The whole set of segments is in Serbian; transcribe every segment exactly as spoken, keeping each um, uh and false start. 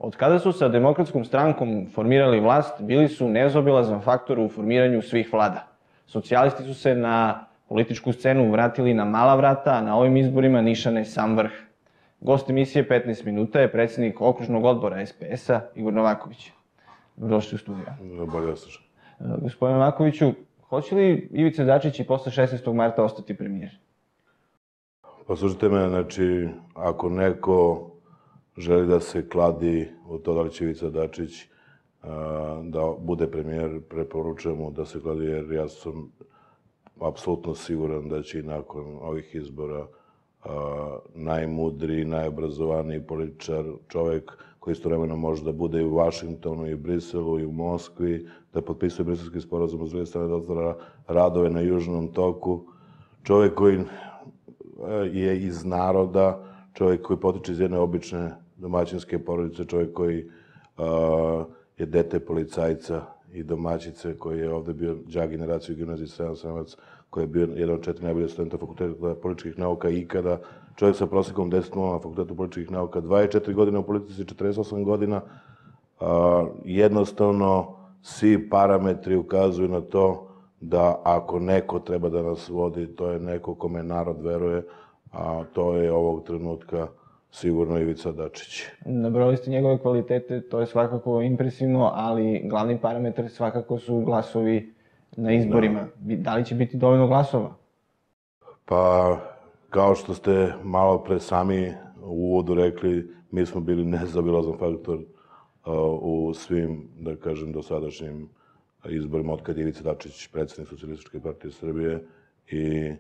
Od kada su sa Demokratskom strankom formirali vlast, bili su nezaobilazan faktor u formiranju svih vlada. Socijalisti su se na političku scenu vratili na mala vrata, a na ovim izborima nišane sam vrh. Gost emisije petnaest minuta je predsjednik okružnog odbora S P S-a Igor Novaković. Dobrodošli u studiju. Bolje osjećam. Gospodine Novakoviću, hoće li Ivica Dačić i posle šesnaestog marta ostati premijer? Pa slušajte me, znači, ako neko želi da se kladi od to da li će Ivica Dačić da bude premijer, preporučujem mu da se kladi, jer ja sam apsolutno siguran da će i nakon ovih izbora najmudriji, najobrazovaniji političar, čovek koji istovremeno može da bude i u Vašingtonu, i u Briselu, i u Moskvi, da potpisuje briselski sporazum, s druge strane da otvara radove na Južnom toku, čovek koji je iz naroda, čovjek koji potiče iz jedne obične domaćinske porodice, čovjek koji je dete policajca i domaćice, koji je ovde bio đak generacije u gimnaziji Stevan Samac, koji je bio jedan od četiri najbolje studenta Fakulteta političkih nauka ikada, čovjek sa prosekom deset nula na Fakultetu političkih nauka, dvadeset četiri godine u politici, četrdeset osam godina. Jednostavno, svi parametri ukazuju na to da ako neko treba da nas vodi, to je neko kome narod veruje, a to je ovog trenutka sigurno Ivica Dačić. Nabrojali ste njegove kvalitete, to je svakako impresivno, ali glavni parametar svakako su glasovi na izborima. Da li će biti dovoljno glasova? Pa, kao što ste malo pre sami u uvodu rekli, mi smo bili nezaobilazan faktor u svim, da kažem, dosadašnjim izborima od kad je Ivica Dačić predsjednik Socijalističke partije Srbije i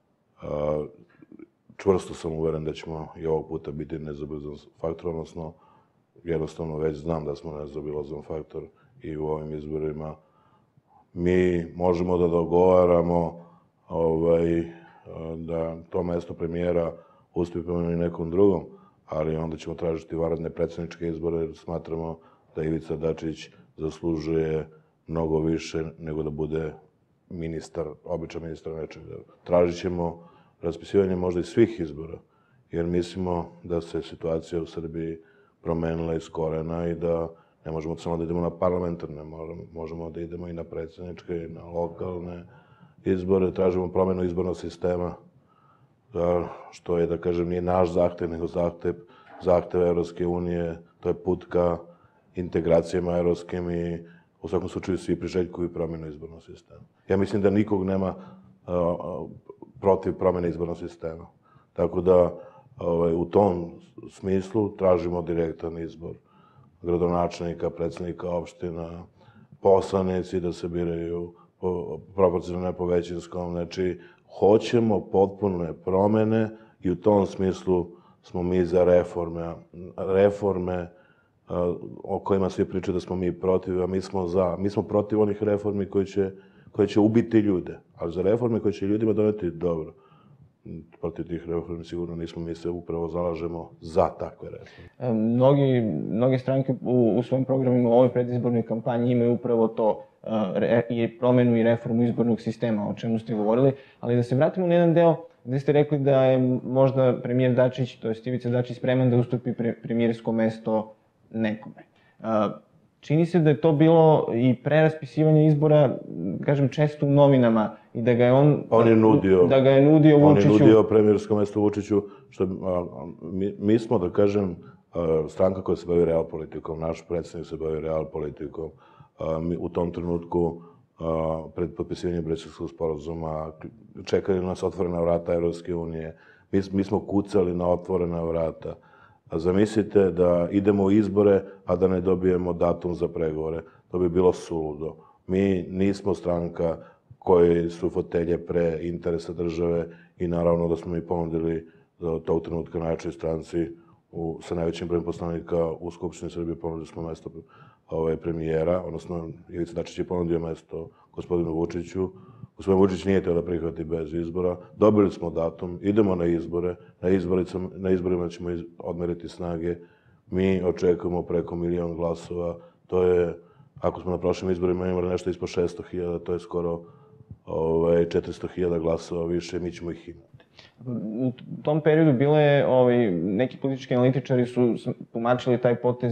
čvrsto sam uveren da ćemo i ovog puta biti nezaobilazan faktor, odnosno jednostavno već znam da smo nezaobilazan faktor i u ovim izborima. Mi možemo da dogovaramo da to mesto premijera ustupimo i nekom drugom, ali onda ćemo tražiti vanredne predsjedničke izbore jer smatramo da Ivica Dačić zaslužuje mnogo više nego da bude ministar, običan ministar nečega. Tražit ćemo raspisivanje možda i svih izbora, jer mislimo da se situacija u Srbiji promenila iz korena i da ne možemo samo da idemo na parlamentarne, možemo da idemo i na predsjedničke i na lokalne izbore. Tražimo promenu izbornog sistema, što je, da kažem, nije naš zahtev, nego zahtev Evropske unije. To je put ka integracijama evropskim i u svakom slučaju svi priželjkuju promenu izbornog sistema. Ja mislim da nikog nema protiv promene izbornog sistema. Tako da u tom smislu tražimo direktan izbor gradonačelnika, predsjednika opština, poslanici da se biraju proporcionalno po većinskom. Znači, hoćemo potpune promene i u tom smislu smo mi za reforme. Reforme o kojima svi pričaju da smo mi protiv, a mi smo za. Mi smo protiv onih reformi koje će ubiti ljude, ali za reforme koje će ljudima doneti dobro. Protiv tih reformi sigurno nismo, mi se upravo zalažemo za takve reforme. Mnogi stranke u svojim programima u ovoj predizbornoj kampanji imaju upravo to, i promenu i reformu izbornog sistema, o čemu ste govorili, ali da se vratimo na jedan deo gde ste rekli da je možda premijer Dačić, to je Ivica Dačić, spreman da ustupi premijersko mesto nekome. Čini se da je to bilo i pre raspisivanja izbora, kažem, često u novinama i da ga je on... On je nudio... Da ga je nudio Vučiću... On je nudio premijersko mesto Vučiću, što mi smo, da kažem, stranka koja se bavi real politikom, naš predsjednik se bavi real politikom. U tom trenutku, pred potpisivanjem briselskog sporazuma, čekali nas otvorena vrata Evropske unije. Mi smo kucali na otvorena vrata. Zamislite da idemo u izbore, a da ne dobijemo datum za pregovore. To bi bilo suludo. Mi nismo stranka koji su fotelje pre interesa države i naravno da smo mi ponudili tog trenutka najjačoj stranci sa najvećim brojem poslanika u Skupštini Srbije, ponudili smo mesto premijera, odnosno Ivica Dačić je ponudio mesto gospodinu Vučiću. Gospodin Vučić nije teo da prihvati bez izbora. Dobili smo datum, idemo na izbore, na izborima ćemo odmeriti snage. Mi očekujemo preko milion glasova. To je, ako smo na prošlim izborima imali nešto ispod šesto hiljada, to je skoro četiristo hiljada glasova više, mi ćemo ih imati. U tom periodu bilo je, neki politički analitičari su tumačili taj potez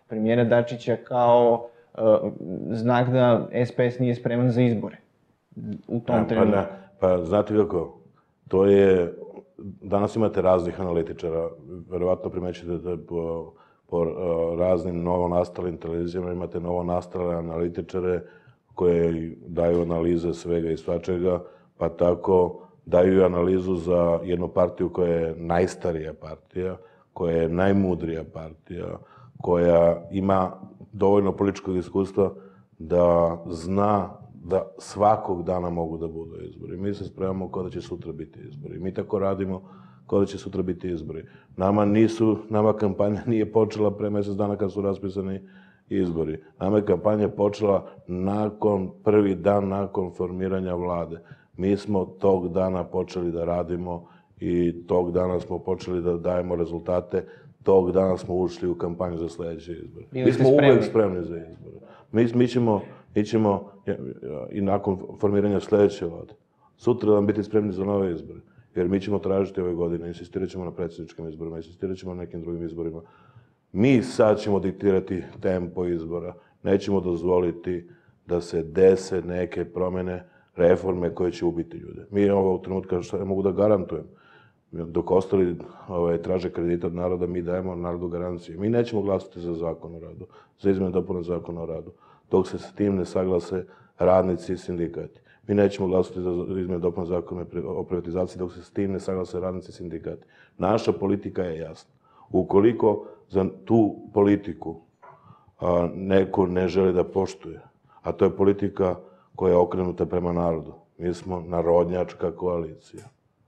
premijera Dačića kao uh, znak da S P S nije spreman za izbore u tom pa, trenutku. Pa, pa znate kako, to je, danas imate raznih analitičara, verovatno primećete da po, po uh, raznim novonastalim televizijama imate novonastale analitičare koje daju analize svega i svačega, pa tako daju analizu za jednu partiju koja je najstarija partija, koja je najmudrija partija, koja ima dovoljno političkog iskustva da zna da svakog dana mogu da budu izbori. Mi se spremamo kao da će sutra biti izbori. Mi tako radimo kao da će sutra biti izbori. Nama nisu, nama kampanja nije počela pre mesec dana kad su raspisani izbori. Nama je kampanja počela nakon, prvi dan nakon formiranja vlade. Mi smo tog dana počeli da radimo i tog dana smo počeli da dajemo rezultate, tog dana smo ušli u kampanju za sledeće izbore. Mi smo uvek spremni za izbore. Mi, mi, ćemo, mi ćemo i nakon formiranja sledeće vlade sutra da biti spremni za nove izbore. Jer mi ćemo tražiti ove godine, insistirat ćemo na predsjedničkim izborima, insistirat ćemo na nekim drugim izborima. Mi sad ćemo diktirati tempo izbora. Nećemo dozvoliti da se dese neke promene, reforme koje će ubiti ljude. Mi ovog trenutka, što ne mogu da garantujem, dok ostali ovaj, traže kredita od naroda, mi dajemo narodu garancije. Mi nećemo glasati za zakon o radu, za izmjene dopune zakona o radu, dok se s tim ne saglase radnici i sindikati. Mi nećemo glasati za izmjene dopune zakona o privatizaciji, dok se s tim ne saglase radnici i sindikati. Naša politika je jasna. Ukoliko za tu politiku a, neko ne želi da poštuje, a to je politika koja je okrenuta prema narodu. Mi smo narodnjačka koalicija.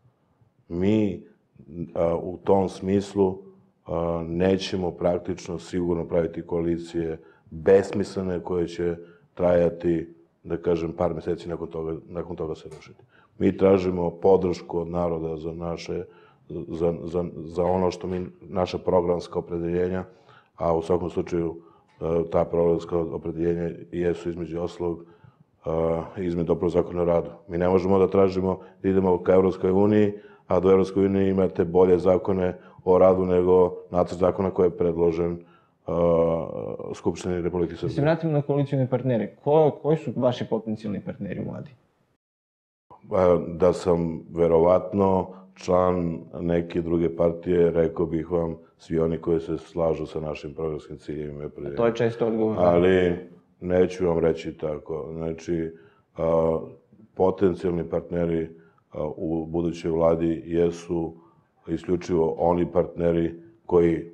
Mi a, u tom smislu a, nećemo praktično sigurno praviti koalicije besmislene koje će trajati, da kažem, par meseci nakon toga, nakon toga se rušiti. Mi tražimo podršku od naroda za naše, za, za, za ono što mi, naša programska opredeljenja, a u svakom slučaju ta programska opredeljenja jesu između ostalog izmjene dopune zakona o radu. Mi ne možemo da tražimo da idemo ka Evropskoj uniji, a do Evropskoj unije imate bolje zakone o radu nego nacrt zakona koji je predložen uh, Skupštini Republike Srbije. Da se vratimo na koalicijone partnere. Ko, koji su vaši potencijalni partneri u vladi? Da sam verovatno član neke druge partije, rekao bih vam svi oni koji se slažu sa našim programskim ciljevima. A to je često odgovor. Ali neću vam reći tako. Znači, uh, potencijalni partneri uh, u budućoj vladi jesu isključivo oni partneri koji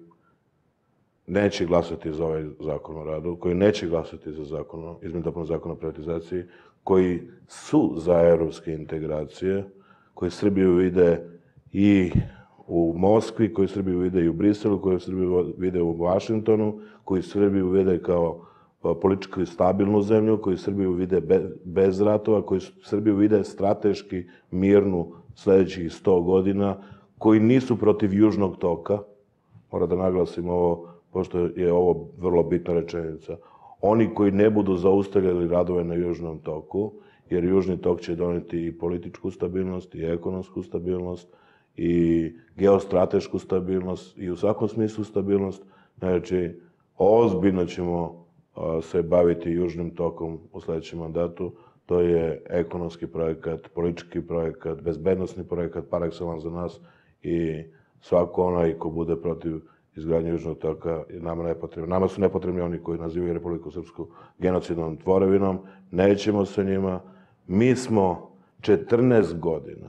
neće glasati za ovaj zakon o radu, koji neće glasati za zakon, izmjenu dopune zakona o privatizaciji, koji su za evropske integracije, koji Srbiju vide i u Moskvi, koji Srbiju vide i u Briselu, koji Srbiju vide u Vašingtonu, koji Srbiju vide kao politički stabilnu zemlju, koji Srbiju vide bez ratova, koji Srbiju vide strateški mirnu sledećih sto godina, koji nisu protiv Južnog toka, mora da naglasim ovo, pošto je ovo vrlo bitna rečenica, oni koji ne budu zaustavljali radove na Južnom toku, jer Južni tok će doneti i političku stabilnost, i ekonomsku stabilnost, i geostratešku stabilnost, i u svakom smislu stabilnost. Znači, ozbiljno ćemo se baviti Južnim tokom u sledećem mandatu. To je ekonomski projekat, politički projekat, bezbednostni projekat, par excellence za nas, i svako onaj ko bude protiv izgradnje Južnog toka nama nepotrebni. Nama su nepotrebni oni koji nazivaju Republiku Srpsku genocidnom tvorevinom. Nećemo sa njima. Mi smo četrnaest godina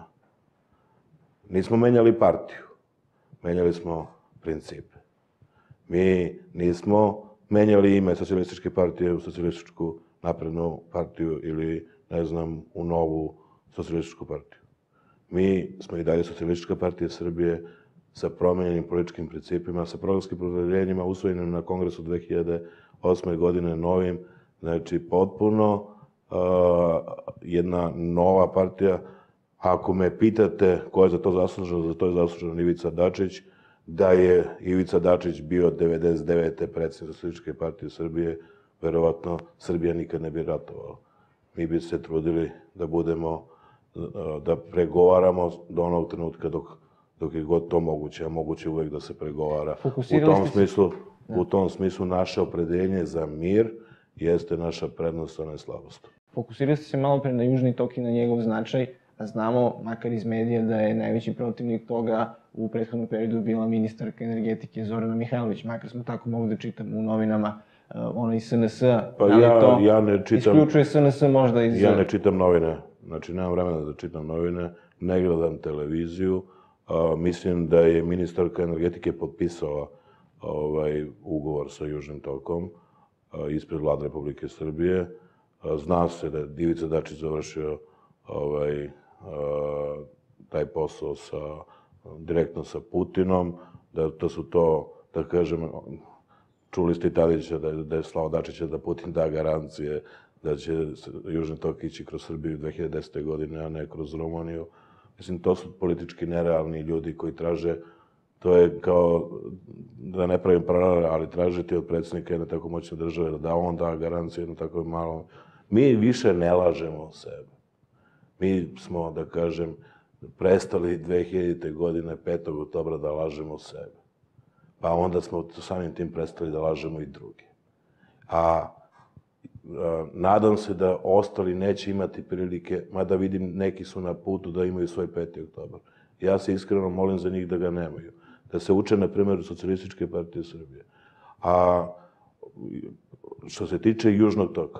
nismo menjali partiju. Menjali smo principe. Mi nismo menjali ime socijalističke partije u socijalističku naprednu partiju ili, ne znam, u novu socijalističku partiju. Mi smo i dalje socijalistička partija Srbije sa promenjenim političkim principima, sa programskim opredeljenjima usvojenim na Kongresu dve hiljade osme. godine novim. Znači, potpuno uh, jedna nova partija. Ako me pitate ko je za to zaslužen, za to je zaslužen Ivica Dačić. Da je Ivica Dačić bio devedeset devete predsjednik Socijalističke partije Srbije, verovatno Srbija nikad ne bi ratovala. Mi bi se trudili da budemo, da pregovaramo do onog trenutka dok, dok je god to moguće, a moguće uvek da se pregovara. U tom smislu, U tom smislu naše opredeljenje za mir jeste naša prednost, a ne slabost. Fokusirali ste se malo pre na Južni tok i na njegov značaj, a znamo, makar iz medija, da je najveći protivnik toga u prethodnom periodu bila ministarka energetike Zorana Mihajlović, makar smo tako mogli da čitamo u novinama, ona iz S N S-a, Pa da li ja, to ja ne čitam, isključuje S N S možda iz... Ja ne čitam novine, znači nemam vremena da čitam novine, ne gledam televiziju, a, mislim da je ministarka energetike potpisala ovaj, ugovor sa Južnim tokom a, ispred Vlade Republike Srbije. A, zna se da je Ivica Dačić završio ovaj, a, taj posao sa, direktno sa Putinom, da, da su to, da kažem, čuli ste i Tadića da, da je slao Dačića da Putin da garancije da će Južni tok ići kroz Srbiju dve hiljade desete. godine, a ne kroz Rumuniju. Mislim, to su politički nerealni ljudi koji traže, to je kao, da ne pravim paralele, ali tražiti od predsjednika jedne tako moćne države da on da garancije jedno tako malo. Mi više ne lažemo o sebe. Mi smo, da kažem, prestali dve hiljadite. godine, petog oktobra, da lažemo o sebe. Pa onda smo samim tim prestali da lažemo i druge. A nadam se da ostali neće imati prilike, mada vidim neki su na putu da imaju svoj peti oktobar. Ja se iskreno molim za njih da ga nemaju. Da se uče, na primjer, Socijalističke partije Srbije. A što se tiče Južnog toka,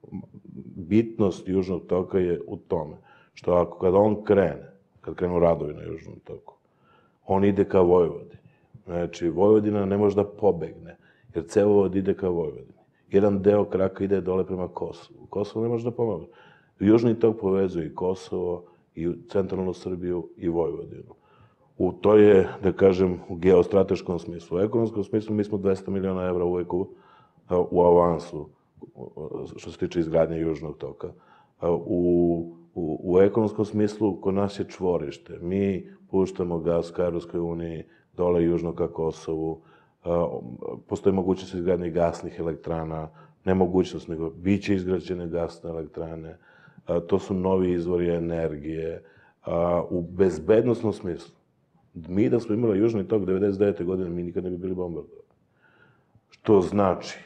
bitnost Južnog toka je u tome što ako kada on krene, kad krenu radovi na Južnom toku, on ide ka Vojvodini. Znači, Vojvodina ne može da pobegne, jer cevovod ide ka Vojvodini. Jedan deo kraka ide dole prema Kosovu. Kosovo ne može da pomogne. Južni tok povezuje i Kosovo, i centralnu Srbiju, i Vojvodinu. U to je, da kažem, u geostrateškom smislu. U ekonomskom smislu mi smo dvesta miliona evra uvek u, u avansu, što se tiče izgradnje Južnog toka. U, u, u ekonomskom smislu kod nas je čvorište. Mi puštamo gas ka Evropskoj uniji, dole južno ka Kosovu. Postoji mogućnost izgradnje gasnih elektrana, ne mogućnost, nego biće izgrađene gasne elektrane. To su novi izvori energije. U bezbednostnom smislu, mi da smo imali Južni tok devedeset devete. godine, mi nikad ne bi bili bombardovani. Što znači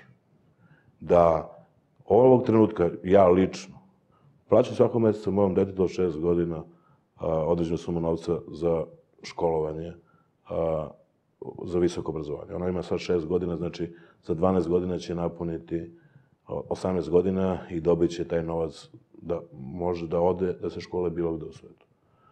da ovog trenutka, ja lično, plaćam svakog meseca mojom detetu od šest godina određenu sumu novca za školovanje, za visoko obrazovanje. Ona ima sad šest godina, znači za dvanaest godina će napuniti osamnaest godina i dobit će taj novac da može da ode, da se škole bilo gde u svetu.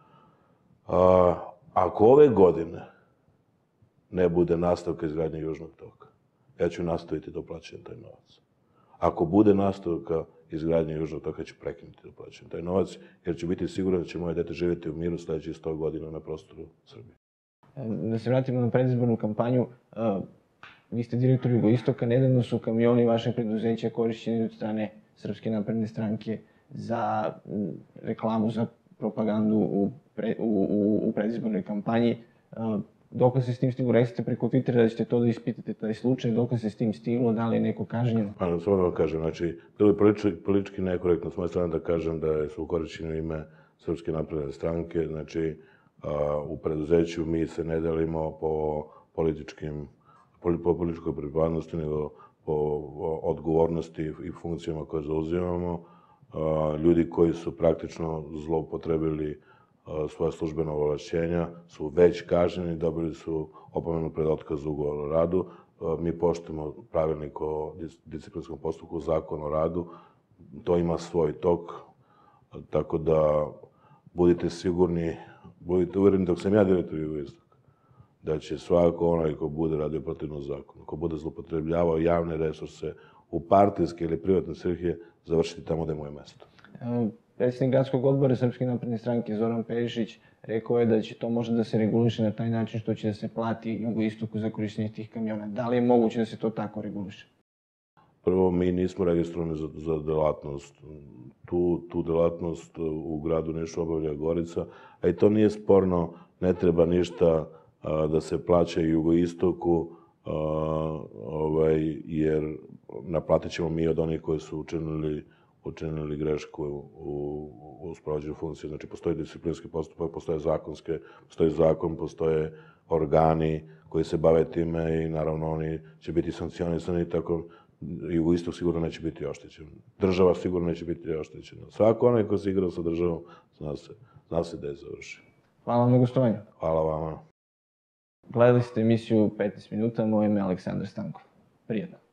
A, ako ove godine ne bude nastavka izgradnje Južnog toka, ja ću nastaviti da plaćam taj novac. Ako bude nastavka izgradnje Južnog toka, ću prekinuti da plaćam taj novac, jer ću biti siguran da će moje dete živjeti u miru sledećih sto godina na prostoru Srbije. Da se vratimo na predizbornu kampanju, vi ste direktor Jugoistoka, nedavno su kamioni vašeg preduzeća korišćeni od strane Srpske napredne stranke za reklamu, za propagandu u, pre, u, u, u predizbornoj kampanji. Dok se s tim stiglo, rekli ste preko Twittera da ćete to da ispitate, taj slučaj, dok se s tim stiglo, da li je neko kažnjen? Pa, samo da vam kažem, znači, bilo je politički, politički nekorektno s moje strane da kažem da su korišćene ime Srpske napredne stranke, znači, a, u preduzeću mi se ne delimo po političkim, po političkoj pripadnosti, nego po odgovornosti i funkcijama koje zauzimamo. A, ljudi koji su praktično zloupotrebili svoje službeno ovlašćenja su već kažnjeni, dobili su opomenu pred otkaz ugovora o radu. Mi poštujemo pravilnik o disciplinskom postupku, zakon o radu. To ima svoj tok, tako da budite sigurni, budite uvjereni dok sam ja direktor Jugoistoka, da će svako onaj ko bude radio protivno zakonu, ko bude zloupotrebljavao javne resurse u partijske ili privatne svrhe, završiti tamo gde mu je mesto. Predsjednik gradskog odbora Srpske napredne stranke Zoran Perišić rekao je da će to možda da se reguliše na taj način što će da se plati Jugoistoku za korištenje tih kamiona. Da li je moguće da se to tako reguliše? Prvo, mi nismo registrovani za, za delatnost. Tu, tu delatnost u gradu Nišu obavlja Gorica, a i to nije sporno, ne treba ništa a, da se plaća Jugoistoku, a, ovaj, jer naplatit ćemo mi od onih koji su učinili učinili grešku u, u sprovođenju funkcije. Znači, postoji disciplinski postupak, postoje zakonske, postoji zakon, postoje organi koji se bave time i naravno oni će biti sankcionisani, tako Jugoistok sigurno neće biti oštećen. Država sigurno neće biti oštećena. Svako onaj ko se igrao sa državom, zna se, zna se da je završio. Hvala vam na gostovanju. Hvala vama. Gledali ste emisiju petnaest minuta, moje ime je Aleksandar Stankov. Prijetno.